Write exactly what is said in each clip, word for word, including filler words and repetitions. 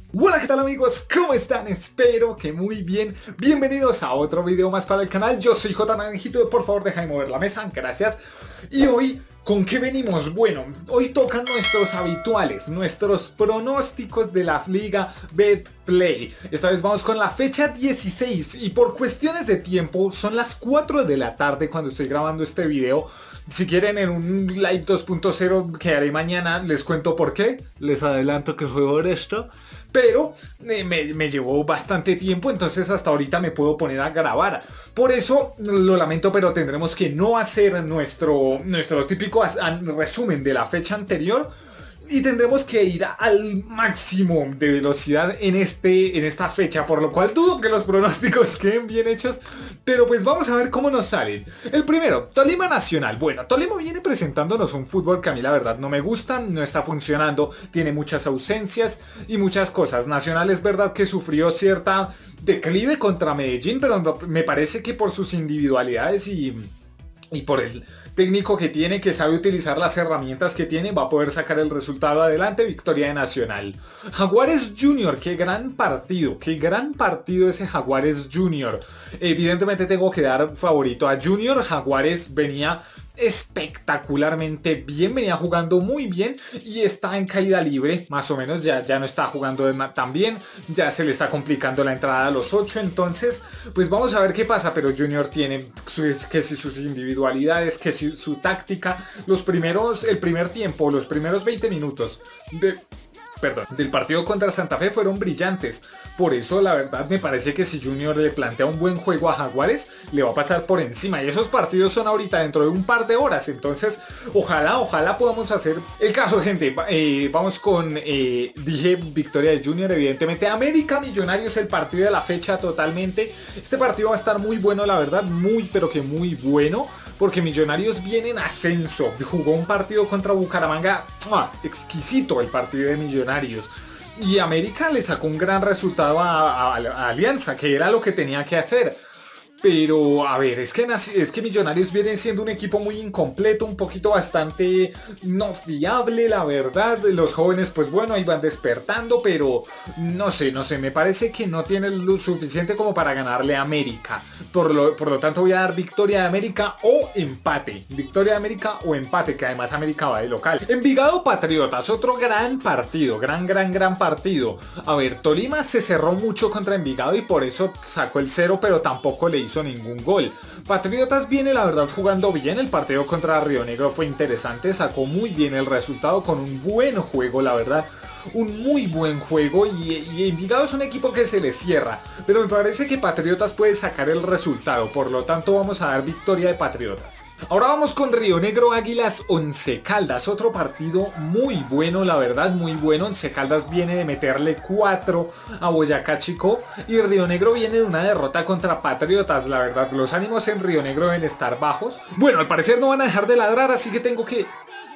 Hola, ¿qué tal amigos? ¿Cómo están? Espero que muy bien. Bienvenidos a otro video más para el canal. Yo soy J Naranjito, por favor deja de mover la mesa, gracias. Y hoy, ¿con qué venimos? Bueno, hoy tocan nuestros habituales, nuestros pronósticos de la Liga Betplay. Esta vez vamos con la fecha dieciséis y por cuestiones de tiempo son las cuatro de la tarde cuando estoy grabando este video. Si quieren en un live dos punto cero que haré mañana, les cuento por qué. Les adelanto que fue por esto. Pero eh, me, me llevó bastante tiempo, entonces hasta ahorita me puedo poner a grabar. Por eso lo lamento, pero tendremos que no hacer nuestro, nuestro típico resumen de la fecha anterior. Y tendremos que ir al máximo de velocidad en, este, en esta fecha, por lo cual dudo que los pronósticos queden bien hechos. Pero pues vamos a ver cómo nos salen. El primero, Tolima Nacional. Bueno, Tolima viene presentándonos un fútbol que a mí la verdad no me gusta, no está funcionando, tiene muchas ausencias y muchas cosas. Nacional es verdad que sufrió cierta declive contra Medellín, pero me parece que por sus individualidades y, y por el técnico que tiene, que sabe utilizar las herramientas que tiene, va a poder sacar el resultado adelante. Victoria de Nacional. Jaguares Junior, qué gran partido, qué gran partido ese Jaguares Junior. Evidentemente tengo que dar favorito a Junior. Jaguares venía espectacularmente bien, venía jugando muy bien y está en caída libre, más o menos, ya, ya no está jugando tan bien, ya se le está complicando la entrada a los ocho, entonces pues vamos a ver qué pasa, pero Junior tiene sus, que si sus individualidades, que si su táctica, los primeros, el primer tiempo, los primeros veinte minutos de... Perdón, del partido contra Santa Fe fueron brillantes. Por eso la verdad me parece que si Junior le plantea un buen juego a Jaguares, le va a pasar por encima. Y esos partidos son ahorita dentro de un par de horas. Entonces ojalá, ojalá podamos hacer el caso, gente. eh, Vamos con, eh, dije victoria de Junior, evidentemente. América Millonarios, el partido de la fecha totalmente. Este partido va a estar muy bueno, la verdad, muy pero que muy bueno, porque Millonarios viene en ascenso. Jugó un partido contra Bucaramanga, ¡mua!, exquisito el partido de Millonarios. Y América le sacó un gran resultado a, a, a Alianza, que era lo que tenía que hacer. Pero, a ver, es que, es que Millonarios viene siendo un equipo muy incompleto, un poquito bastante no fiable, la verdad. Los jóvenes, pues bueno, ahí van despertando, pero no sé, no sé, me parece que no tiene lo suficiente como para ganarle a América. Por lo, por lo tanto voy a dar victoria de América o empate. Victoria de América o empate, que además América va de local. Envigado Patriotas, otro gran partido, gran, gran, gran partido. A ver, Tolima se cerró mucho contra Envigado y por eso sacó el cero, pero tampoco le hizo hizo ningún gol. Patriotas viene la verdad jugando bien, el partido contra Río Negro fue interesante, sacó muy bien el resultado con un buen juego, la verdad. Un muy buen juego y, y Envigado es un equipo que se le cierra, pero me parece que Patriotas puede sacar el resultado, por lo tanto vamos a dar victoria de Patriotas. Ahora vamos con Río Negro Águilas Once Caldas, otro partido muy bueno, la verdad, muy bueno. Once Caldas viene de meterle cuatro a Boyacá Chicó y Río Negro viene de una derrota contra Patriotas, la verdad, los ánimos en Río Negro deben estar bajos. Bueno, al parecer no van a dejar de ladrar, así que tengo que...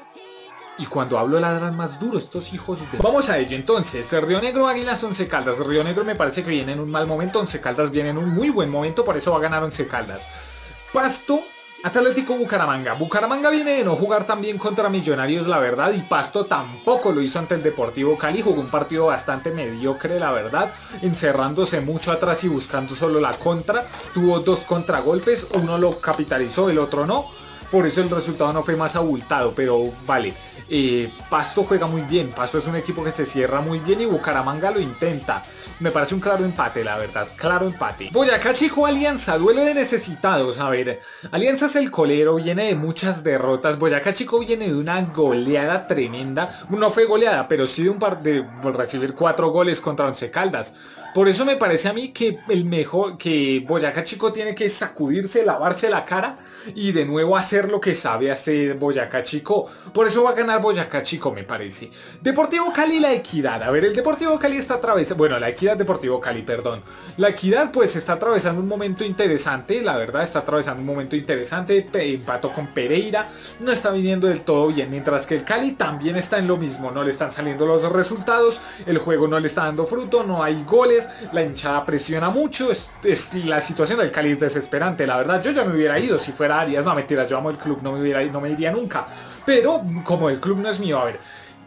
Y cuando hablo ladran más duro estos hijos de... Vamos a ello entonces, Río Negro Águilas Once Caldas. Río Negro me parece que viene en un mal momento, Once Caldas viene en un muy buen momento, por eso va a ganar Once Caldas. Pasto Atlético Bucaramanga. Bucaramanga viene de no jugar tan bien contra Millonarios, la verdad, y Pasto tampoco lo hizo ante el Deportivo Cali. Jugó un partido bastante mediocre, la verdad, encerrándose mucho atrás y buscando solo la contra. Tuvo dos contragolpes, uno lo capitalizó, el otro no. Por eso el resultado no fue más abultado, pero vale. Eh, Pasto juega muy bien, Pasto es un equipo que se cierra muy bien y Bucaramanga lo intenta. Me parece un claro empate, la verdad, claro empate. Boyacá Chicó Alianza, duelo de necesitados. A ver, Alianza es el colero, viene de muchas derrotas. Boyacá Chicó viene de una goleada tremenda. No fue goleada, pero sí de un par de recibir cuatro goles contra Once Caldas. Por eso me parece a mí que el mejor, que Boyacá Chicó tiene que sacudirse, lavarse la cara y de nuevo hacer lo que sabe hacer Boyacá Chicó. Por eso va a ganar Boyacá Chicó, me parece. Deportivo Cali, La Equidad. A ver, el Deportivo Cali está atravesando... Bueno, La Equidad, Deportivo Cali, perdón. La Equidad pues está atravesando un momento interesante, la verdad, está atravesando un momento interesante. Empató con Pereira, no está viniendo del todo bien, mientras que el Cali también está en lo mismo. No le están saliendo los resultados, el juego no le está dando fruto, no hay goles. La hinchada presiona mucho, es, es, la situación del Cali es desesperante, la verdad. Yo ya me hubiera ido si fuera Arias, no mentira, yo amo el club, no me, hubiera, no me iría nunca. Pero como el club no es mío, a ver,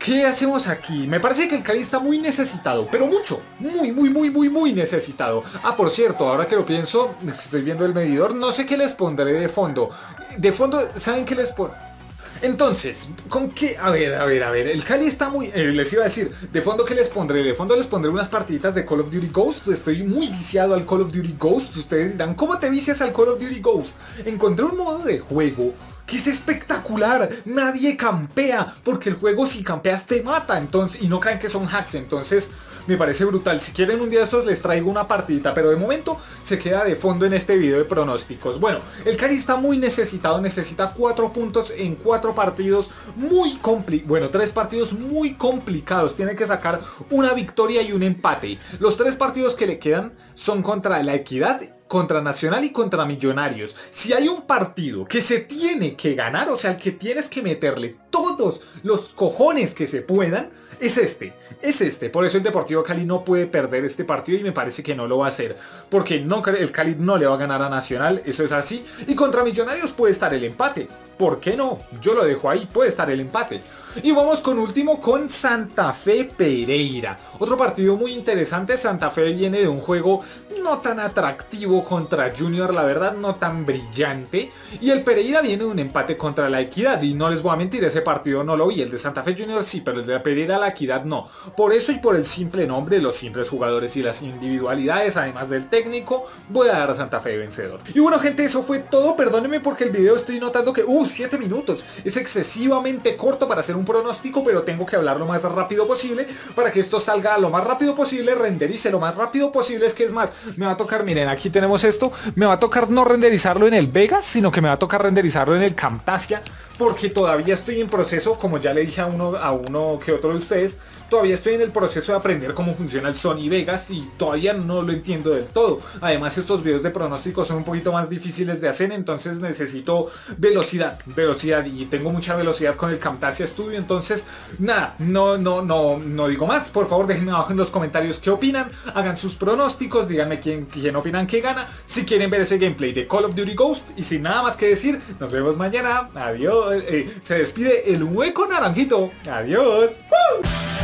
¿qué hacemos aquí? Me parece que el Cali está muy necesitado, pero mucho, muy, muy, muy, muy, muy necesitado. Ah, por cierto, ahora que lo pienso, estoy viendo el medidor, no sé qué les pondré de fondo. De fondo, ¿saben qué les pondré? Entonces, ¿con qué? A ver, a ver, a ver, el Cali está muy... Eh, les iba a decir, ¿de fondo qué les pondré? De fondo les pondré unas partiditas de Call of Duty Ghost. Estoy muy viciado al Call of Duty Ghost. Ustedes dirán, ¿cómo te vicias al Call of Duty Ghost? Encontré un modo de juego que es espectacular. Nadie campea, porque el juego si campeas te mata, entonces, y no crean que son hacks, entonces... Me parece brutal. Si quieren un día de estos les traigo una partidita, pero de momento se queda de fondo en este video de pronósticos. Bueno, el Cali está muy necesitado, necesita cuatro puntos en cuatro partidos muy complicados. Bueno, tres partidos muy complicados. Tiene que sacar una victoria y un empate. Los tres partidos que le quedan son contra La Equidad, contra Nacional y contra Millonarios. Si hay un partido que se tiene que ganar, o sea, al que tienes que meterle todos los cojones que se puedan, es este, es este. Por eso el Deportivo Cali no puede perder este partido y me parece que no lo va a hacer. Porque no, el Cali no le va a ganar a Nacional, eso es así. Y contra Millonarios puede estar el empate. ¿Por qué no? Yo lo dejo ahí, puede estar el empate. Y vamos con último con Santa Fe Pereira. Otro partido muy interesante. Santa Fe viene de un juego no tan atractivo contra Junior, la verdad, no tan brillante. Y el Pereira viene de un empate contra La Equidad. Y no les voy a mentir, ese partido no lo vi. El de Santa Fe Junior sí, pero el de Pereira La Equidad no. Por eso y por el simple nombre, los simples jugadores y las individualidades, además del técnico, voy a dar a Santa Fe vencedor. Y bueno, gente, eso fue todo. Perdónenme porque el video estoy notando que, uh, siete minutos. Es excesivamente corto para hacer un pronóstico, pero tengo que hablar lo más rápido posible para que esto salga lo más rápido posible, renderice lo más rápido posible. Es que es más, me va a tocar, miren, aquí tenemos esto, me va a tocar no renderizarlo en el Vegas, sino que me va a tocar renderizarlo en el Camtasia, porque todavía estoy en proceso, como ya le dije a uno, a uno que otro de ustedes, todavía estoy en el proceso de aprender cómo funciona el Sony Vegas y todavía no lo entiendo del todo. Además, estos videos de pronóstico son un poquito más difíciles de hacer, entonces necesito velocidad, velocidad, y tengo mucha velocidad con el Camtasia Studio. Entonces, nada, no, no, no, no digo más. Por favor, déjenme abajo en los comentarios qué opinan, hagan sus pronósticos, díganme quién, quién opinan que gana, si quieren ver ese gameplay de Call of Duty Ghost, y sin nada más que decir, nos vemos mañana. Adiós. Eh, se despide el hueco naranjito. Adiós. ¡Uh!